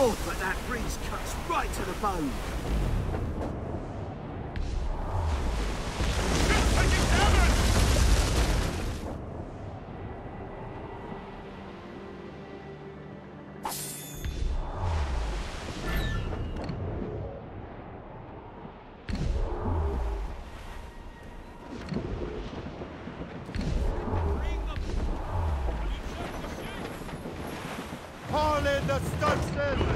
sword, but that breeze cuts right to the bone. Haul in the stuntsman!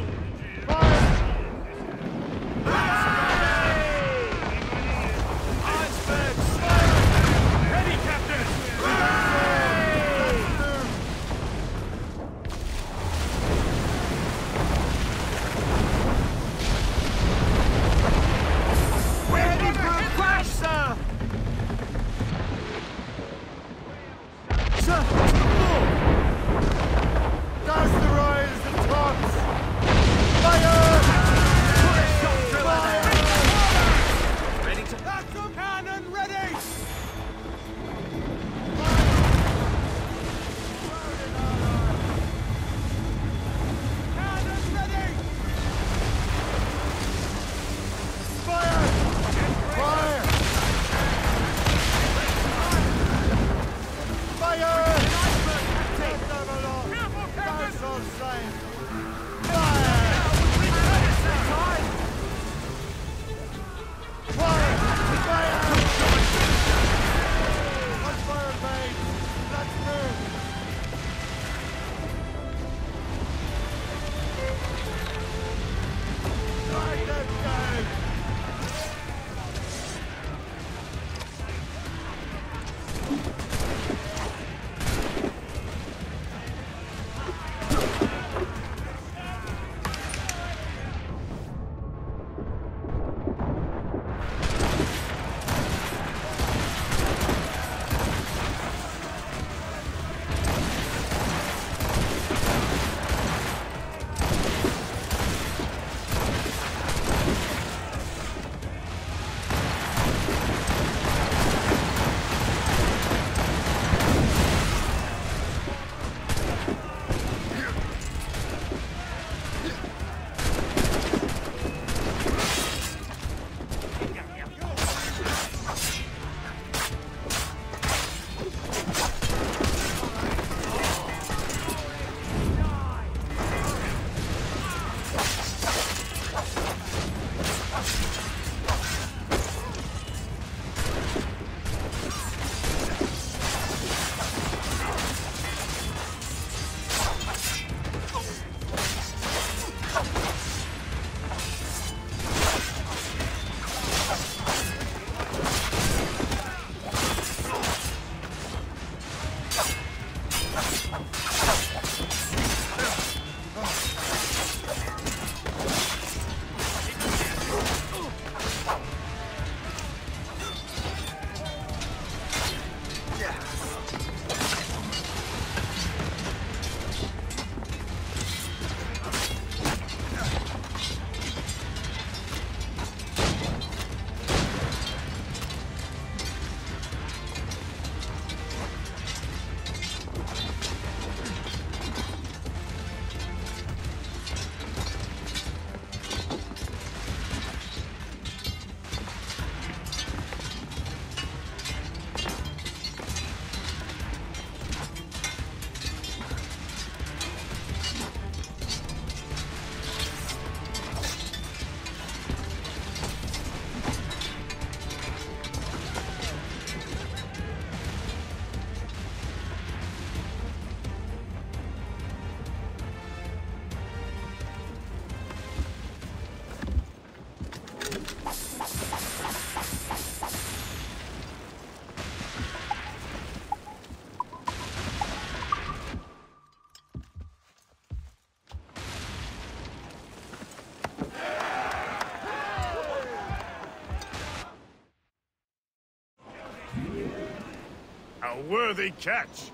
A worthy catch!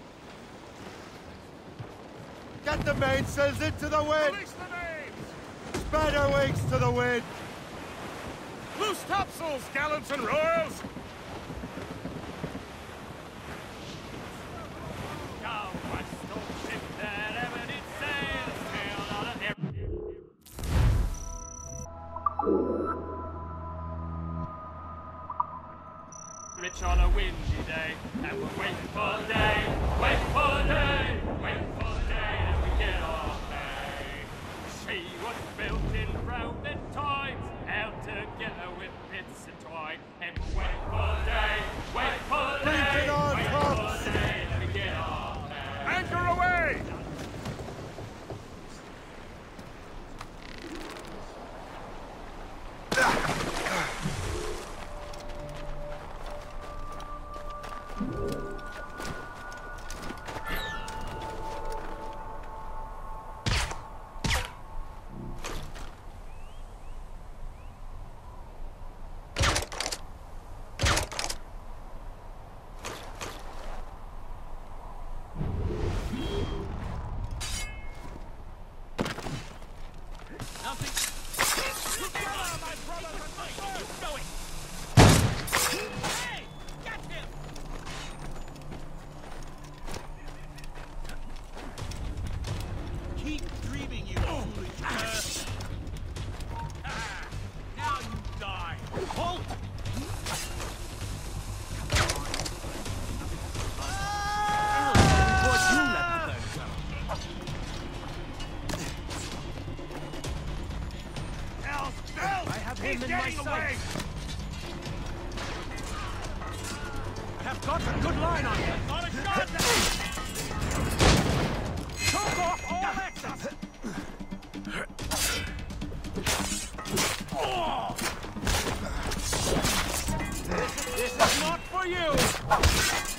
Get the mainsails into the wind! Release the names! Spread her wings to the wind! Loose topsails, gallants and royals! catch on a windy day, and we're waiting for the day, waiting for the day, waiting for the day that we get our pay. She was built in rounded times, held together with bits of twine, and we're waiting for the day, waiting for the day, Bring it on, waiting Tom. for the day that we get our pay. Anchor away! Keep dreaming, you foolish curse. Now you die. Halt! Before you let the bird go. Elf! I have him He's in my getting away! sights. I have got a good line on him. Not a shot! Choke off all excess. This is not for you.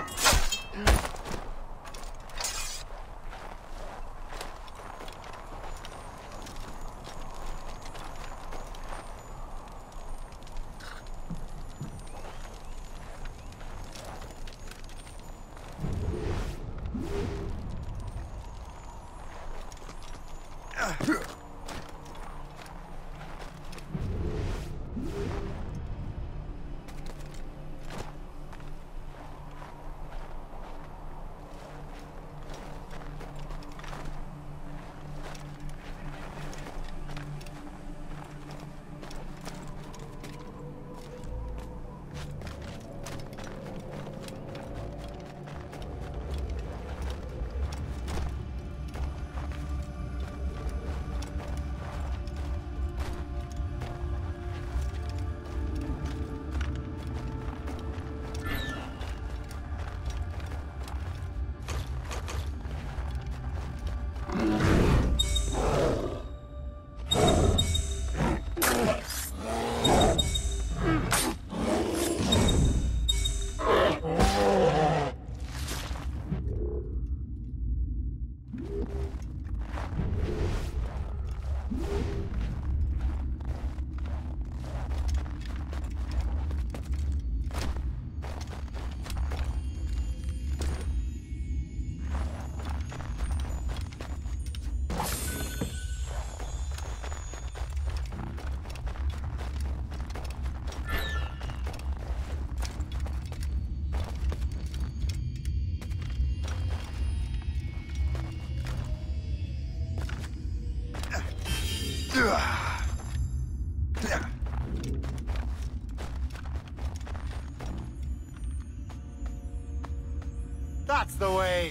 That's the way.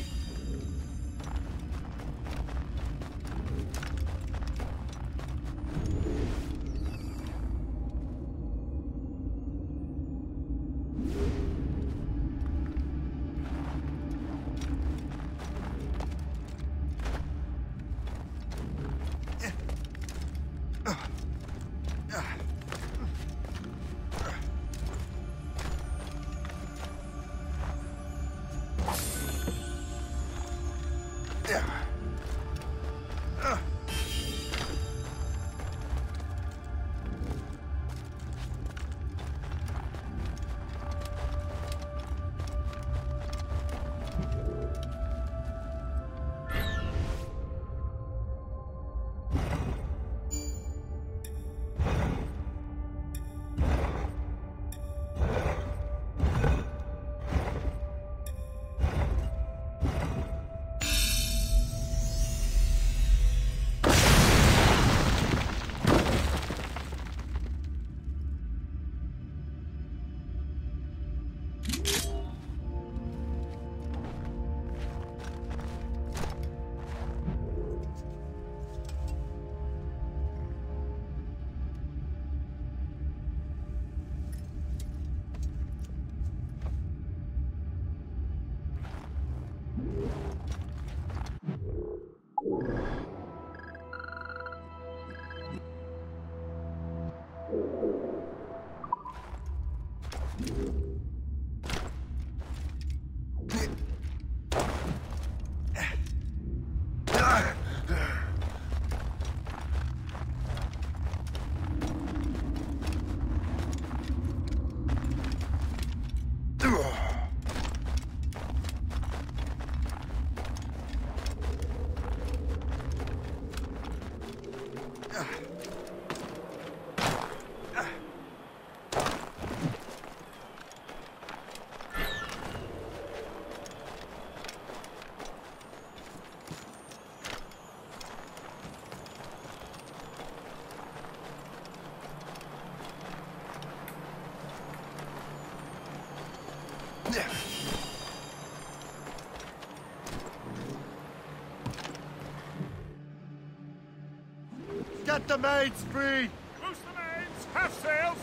Get the mains free! Loose the mains! Half sails!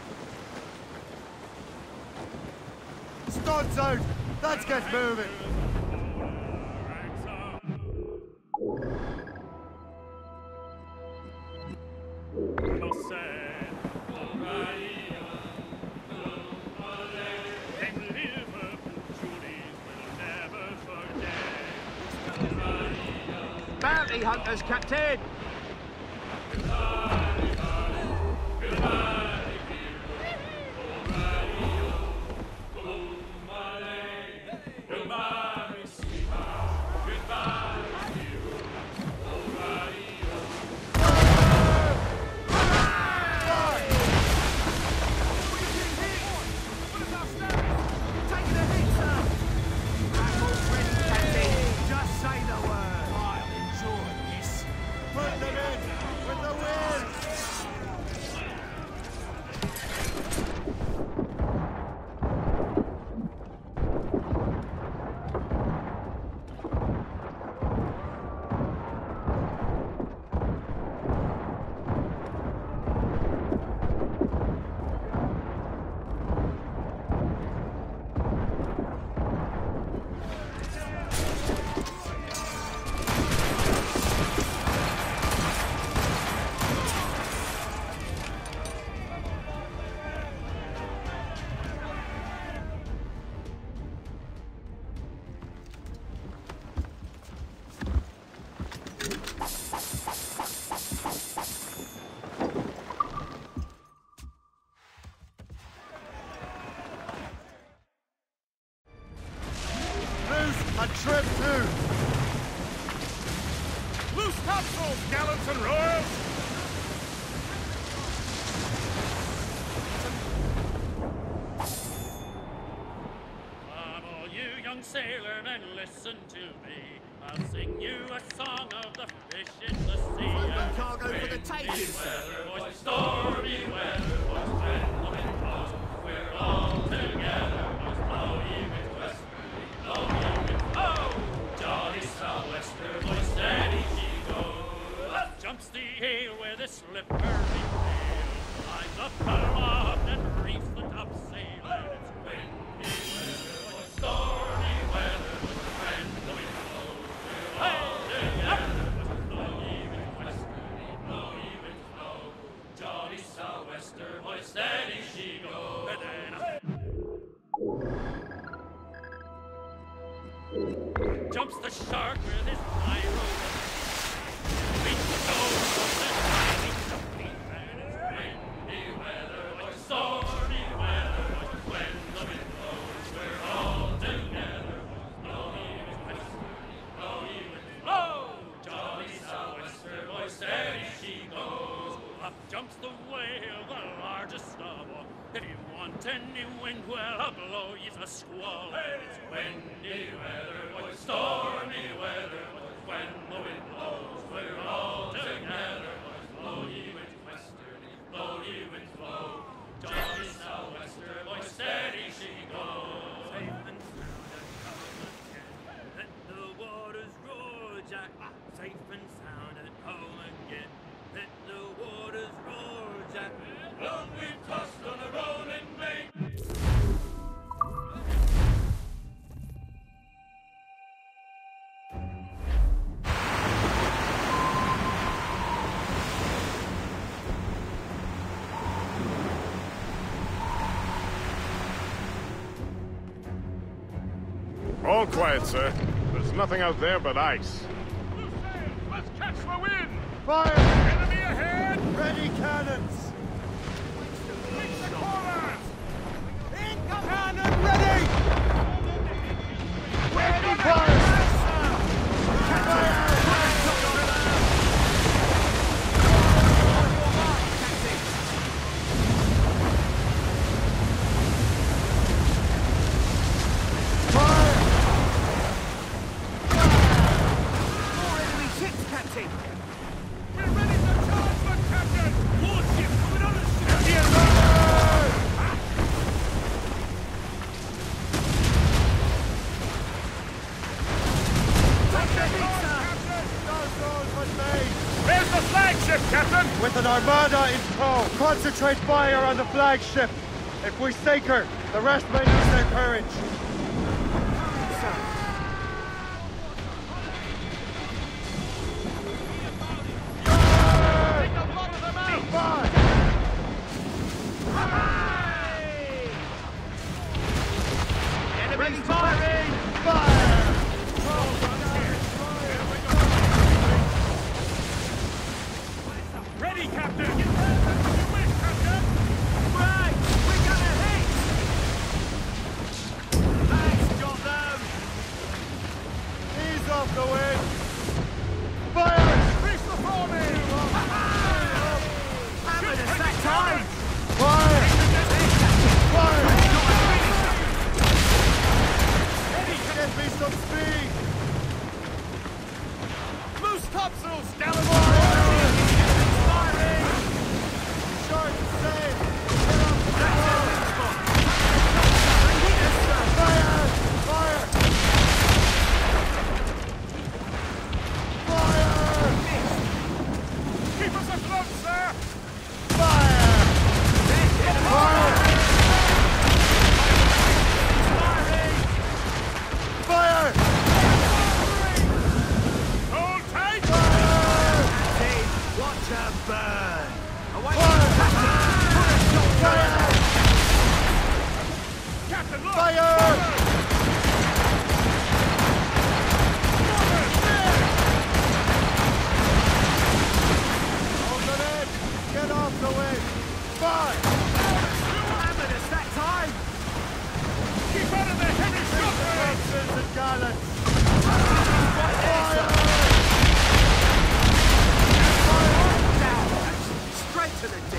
Studs out! Let's get moving! Bounty hunters, Captain! A trip too! Loose topsails, gallants and royals! Come all you young sailormen, listen to me. I'll sing you a song of the fish in the sea. Cargo for the taking! Weather, boys, stormy weather, boys, when the wind blows, we're all together, boys, blow ye with westerly, blow ye with oh, jolly sou'wester, boys, steady she goes. Up jumps the ale with a slippery tail, climbs up aloft and reefs the topsail, and it's windy weather, boys, stormy weather, boys, when the wind blows, we're all together, boys, blow ye with westerly, blow ye with flow, jolly sou'wester, boys, steady she goes. And then jumps the shark with his pyro. Reach the nose of the tiny jumpy, and it's windy weather, boys, stormy weather, boys, when the wind blows, we're all together, boys, blow ye with westerly, blow ye with flow, jolly sou'wester, boys, steady she goes. Up jumps the whale, the largest of all. If you want any wind, well, I'll blow ye a squall. And it's windy weather, boys, stormy weather, boys, when the wind blows, we're all together, boys, blow ye with westerly, blow ye with flow, jolly sou'wester, boys, steady she goes. Safe and sound and home again, let the waters roar, Jack. Safe and sound at home again, let the waters roar, Jack. Long we've tossed on a rolling main. All quiet, sir. There's nothing out there but ice. Loose sails! Let's catch the wind! Fire! Enemy ahead! Ready cannons! Reach the corners! Cannon ready! Ready fire! Fire! Armada in tow! Concentrate fire on the flagship! If we sink her, the rest may lose their courage! Enemies firing! Fire! Ready, Captain! Right! We're gonna hit! Nice, got them! Ease off the wind! Fire! Reach the forming! Hammered us that time! Fire! Fire! Get me some speed! Loose topsails! Fire! Firing! Short and safe! Get off the Fire! Fire! Fire! Fire! Keep us afloat, sir! Fire! Fire! Fire! Hold tight! Fire! Team, watch her burn! Away Fire! Fire! Fire! Captain, look! Fire! Hold the edge! Get off the way! Fire! Hammered us that time! Keep out of the heavy shot! Captains and gallants! Down! Straight to the